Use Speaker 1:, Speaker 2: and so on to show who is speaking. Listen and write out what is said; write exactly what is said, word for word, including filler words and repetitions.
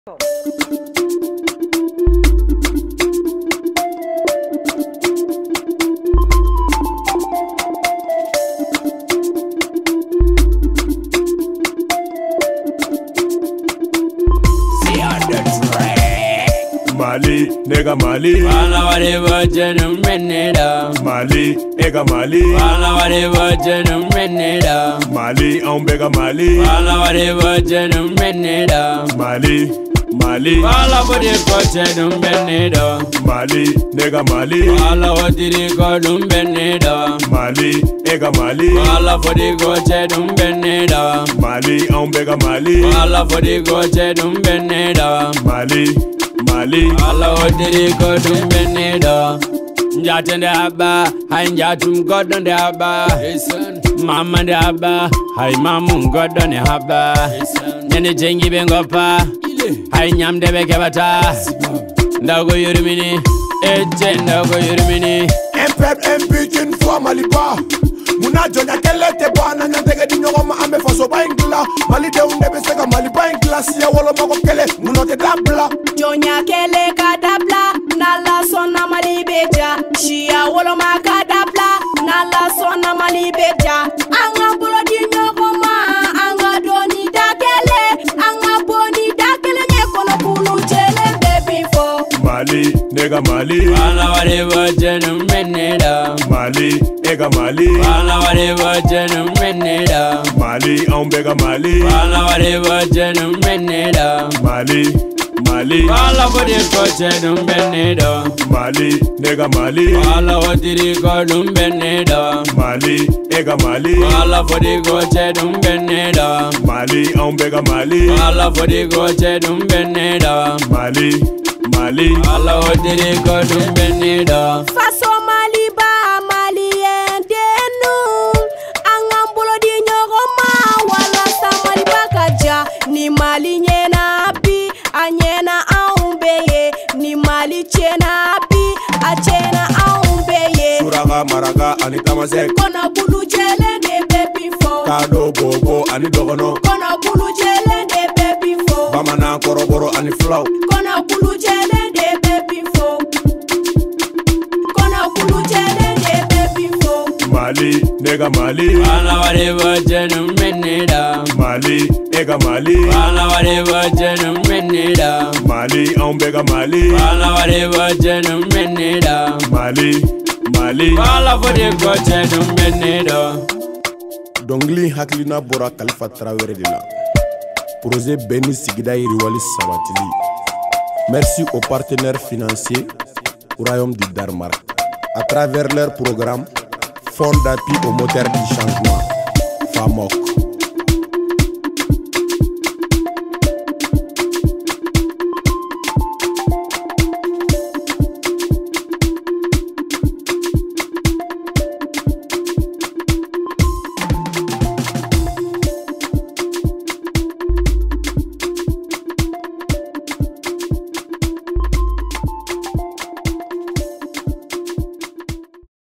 Speaker 1: Mali, nigga Mali.
Speaker 2: Wala wale wajenum meneda.
Speaker 1: Mali, ega Mali.
Speaker 2: Wala wale wajenum meneda.
Speaker 1: Mali, umbega Mali.
Speaker 2: Wala wale wajenum meneda.
Speaker 1: Mali, Mali.
Speaker 2: Wala wale wajenum meneda.
Speaker 1: Mali, nigga Mali.
Speaker 2: Wala wale wajenum meneda.
Speaker 1: Mali, ega Mali.
Speaker 2: Wala wale wajenum meneda.
Speaker 1: Mali, umbega Mali.
Speaker 2: Wala wale wajenum meneda.
Speaker 1: Mali. Mali,
Speaker 2: Allah odiri godum beneda. Njatende haba, hai njatum godon de haba. Mama de haba, hai mamun godon de haba. Nene jengi bengopa, hai nyam de bekebata. Ndago yurumini, eje ndago yurumini.
Speaker 3: Empep empik une fois Maliba. Muna jonya kele te bana nyantege di nyongo ma ame faso ba ingla. Mali de unde beseka Mali ba ingla siya wolo mako kele muno te dabla.
Speaker 4: Jonya kele ka dabla nala sona Mali beja. Siya wolo maka dabla nala sona Mali beja. Anga bolo di nyongo ma anga doni da kele anga boni da kele nye kono kunu chele baby fo.
Speaker 1: Mali, nigga Mali.
Speaker 2: Wala wale wajenum meneda.
Speaker 1: Mali, ega Mali.
Speaker 2: Wala wale wajenum meneda.
Speaker 1: Mali, umbega Mali.
Speaker 2: Wala wale wajenum meneda.
Speaker 1: Mali, Mali.
Speaker 2: Wala wale wajenum meneda.
Speaker 1: Mali, nigga Mali.
Speaker 2: Wala wale wajenum meneda.
Speaker 1: Mali, ega Mali.
Speaker 2: Wala wale wajenum meneda.
Speaker 1: Mali, umbega Mali.
Speaker 2: Wala wale wajenum meneda.
Speaker 1: Mali, Mali.
Speaker 2: Wala wale wajenum meneda.
Speaker 4: Faso Mali ba Mali endenu. Angambulo di nyogoma wala sa Mali bakaja. Ni Mali nyena bi anyena aumbeye. Ni Mali chena bi achena aumbeye.
Speaker 3: Suraga maraga ani tamasek.
Speaker 4: Kona bulu jele de baby fo.
Speaker 3: Kado bobo ani dogono.
Speaker 4: Kona bulu jele de baby fo.
Speaker 3: Bamana koroboro ani flow.
Speaker 4: Kona bulu jele de baby fo. Kona bulu jele de baby fo.
Speaker 1: Mali, nigga Mali.
Speaker 2: Wala wale wajenum meneda.
Speaker 1: Mali, ega Mali.
Speaker 2: Wala wale wajenum meneda.
Speaker 1: Mali, umbega Mali.
Speaker 2: Wala wale wajenum meneda.
Speaker 1: Mali, Mali.
Speaker 2: Wala wale wajenum meneda.
Speaker 3: Dongli haklina bora Khalifa Traoré de la. Projet Beni Sigida Iriwali Sabatili. Merci aux partenaires financiers au Royaume du Danemark. À travers leur programme, Fonds d'appui au moteur du changement, FAMOC.